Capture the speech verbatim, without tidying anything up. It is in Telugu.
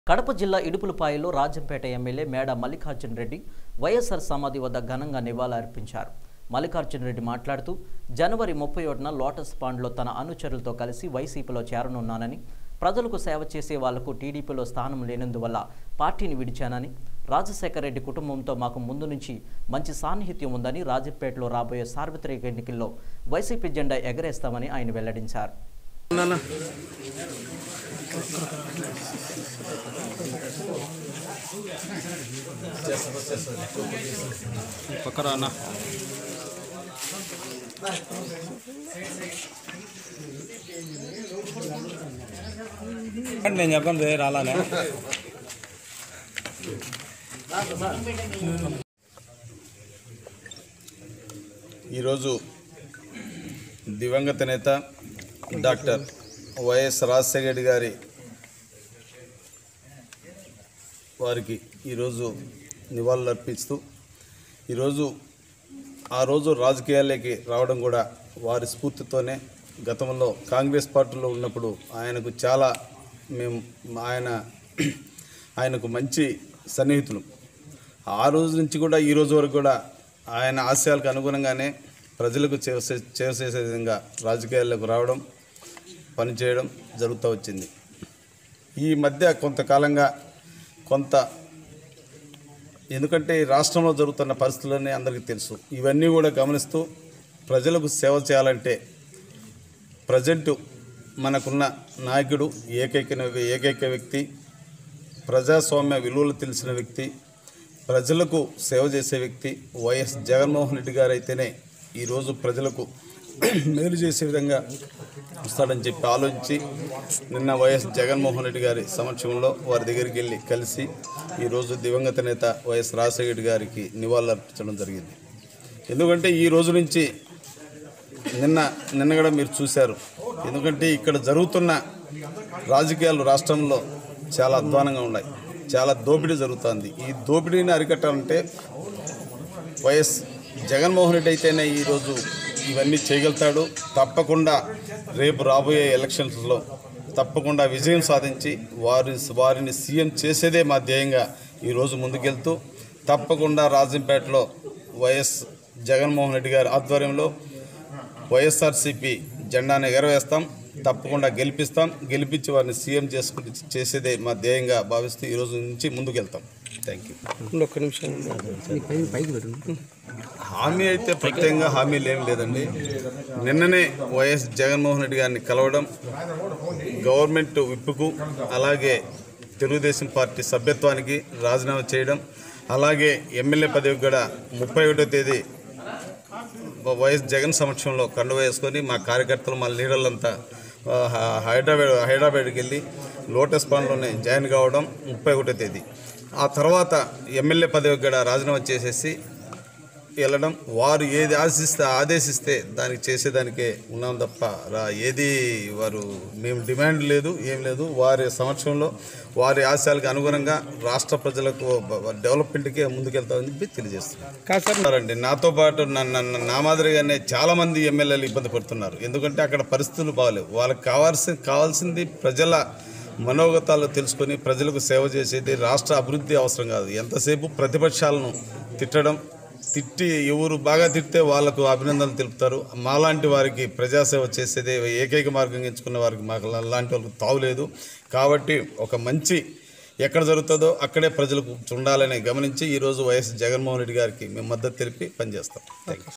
కడప జిల్లా ఇడుపులపాయలో రాజంపేట ఎమ్మెల్యే మేడ మల్లికార్జున రెడ్డి వైఎస్ఆర్ సమాధి వద్ద ఘనంగా నివాళులర్పించారు. మల్లికార్జున రెడ్డి మాట్లాడుతూ జనవరి ముప్పై ఒకటిన లోటస్ పాండ్లో తన అనుచరులతో కలిసి వైసీపీలో చేరనున్నానని, ప్రజలకు సేవ చేసే వాళ్లకు టీడీపీలో స్థానం లేనందువల్ల పార్టీని విడిచానని, రాజశేఖర రెడ్డి కుటుంబంతో మాకు ముందు నుంచి మంచి సాన్నిహిత్యం ఉందని, రాజంపేటలో రాబోయే సార్వత్రిక ఎన్నికల్లో వైసీపీ జెండా ఎగరేస్తామని ఆయన వెల్లడించారు. పక్కరానా నేను చెప్పండి రాలానే ఈరోజు దివంగత నేత డాక్టర్ వైఎస్ రాజశేఖర రెడ్డి గారి వారికి ఈరోజు నివాళులు అర్పిస్తూ, ఈరోజు ఆ రోజు రాజకీయాల్లోకి రావడం కూడా వారి స్ఫూర్తితోనే. గతంలో కాంగ్రెస్ పార్టీలో ఉన్నప్పుడు ఆయనకు చాలా మేము ఆయన ఆయనకు మంచి సన్నిహితులు. ఆ రోజు నుంచి కూడా ఈ రోజు వరకు కూడా ఆయన ఆశయాలకు అనుగుణంగానే ప్రజలకు చేసే చేసే విధంగా రాజకీయాల్లోకి రావడం, పనిచేయడం జరుగుతూ వచ్చింది. ఈ మధ్య కొంతకాలంగా కొంత ఎందుకంటే ఈ రాష్ట్రంలో జరుగుతున్న పరిస్థితులన్నీ అందరికీ తెలుసు. ఇవన్నీ కూడా గమనిస్తూ ప్రజలకు సేవ చేయాలంటే ప్రజెంటు మనకున్న నాయకుడు ఏకైక ఏకైక వ్యక్తి, ప్రజాస్వామ్య విలువలు తెలిసిన వ్యక్తి, ప్రజలకు సేవ చేసే వ్యక్తి వైఎస్ జగన్మోహన్ రెడ్డి గారు అయితేనే ఈరోజు ప్రజలకు మేలు చేసే విధంగా వస్తాడని చెప్పి ఆలోచించి నిన్న వైఎస్ జగన్మోహన్ రెడ్డి గారి సమక్షంలో వారి దగ్గరికి వెళ్ళి కలిసి ఈరోజు దివంగత నేత వైఎస్ రాజశేఖర రెడ్డి గారికి నివాళులు అర్పించడం జరిగింది. ఎందుకంటే ఈ రోజు నుంచి నిన్న నిన్న కూడా మీరు చూశారు. ఎందుకంటే ఇక్కడ జరుగుతున్న రాజకీయాలు రాష్ట్రంలో చాలా అధ్వానంగా ఉన్నాయి, చాలా దోపిడీ జరుగుతుంది. ఈ దోపిడీని అరికట్టాలంటే వైఎస్ జగన్మోహన్ రెడ్డి అయితేనే ఈరోజు ఇవన్నీ చేయగలుగుతాడు. తప్పకుండా రేపు రాబోయే ఎలక్షన్స్లో తప్పకుండా విజయం సాధించి వారి వారిని సీఎం చేసేదే మా ధ్యేయంగా ఈరోజు ముందుకెళ్తూ, తప్పకుండా రాజంపేటలో వైఎస్ జగన్మోహన్ రెడ్డి గారి ఆధ్వర్యంలో వైఎస్ఆర్సీపీ జెండాను ఎగరవేస్తాం, తప్పకుండా గెలిపిస్తాం. గెలిపించి వారిని సీఎం చేసుకుని చేసేదే మా ధ్యేయంగా భావిస్తూ ఈరోజు నుంచి ముందుకెళ్తాం. Thank you. ఒక్క నిమిషం హామీ అయితే ప్రత్యేకంగా హామీలు ఏం లేదండి. నిన్ననే వైఎస్ జగన్మోహన్ రెడ్డి గారిని కలవడం, గవర్నమెంట్ విప్పుకు అలాగే తెలుగుదేశం పార్టీ సభ్యత్వానికి రాజీనామా చేయడం, అలాగే ఎమ్మెల్యే పదవికి కూడా ముప్పై ఒకటో తేదీ వైఎస్ జగన్ సమక్షంలో కండువ వేసుకొని మా కార్యకర్తలు మా లీడర్లంతా హైదరాబాద్ హైదరాబాద్కి వెళ్ళి లోటస్ పాండ్లోనే జాయిన్ కావడం ముప్పై ఒకటో తేదీ. ఆ తర్వాత ఎమ్మెల్యే పదవికి కూడా రాజీనామా చేసేసి వెళ్ళడం. వారు ఏది ఆశిస్తే ఆదేశిస్తే దానికి చేసేదానికే ఉన్నాం తప్ప ఏది వారు మేము డిమాండ్ లేదు, ఏం లేదు. వారి సమక్షంలో వారి ఆశయాలకు అనుగుణంగా రాష్ట్ర ప్రజలకు డెవలప్మెంట్కే ముందుకెళ్తామని చెప్పి తెలియజేస్తున్నారండి. నాతో పాటు నన్ను నా మాదిరిగానే చాలామంది ఎమ్మెల్యేలు ఇబ్బంది పడుతున్నారు. ఎందుకంటే అక్కడ పరిస్థితులు బాగలేవు. వాళ్ళకి కావాల్సి కావాల్సింది ప్రజల మనోగతాలు తెలుసుకొని ప్రజలకు సేవ చేసేది. రాష్ట్ర అభివృద్ధి అవసరం కాదు. ఎంతసేపు ప్రతిపక్షాలను తిట్టడం, తిట్టి ఎవరు బాగా తిడితే వాళ్లకు అభినందనలు తెలుపుతారు. మాలాంటి వారికి ప్రజాసేవ చేసేదే ఏకైక మార్గం ఎంచుకున్న వారికి మాకు లాంటి వాళ్ళకి తావులేదు. కాబట్టి ఒక మంచి ఎక్కడ జరుగుతుందో అక్కడే ప్రజలకు ఉండాలని గమనించి ఈరోజు వైఎస్ జగన్మోహన్ రెడ్డి గారికి మేము మద్దతు తెలిపి పనిచేస్తాం. Thank you.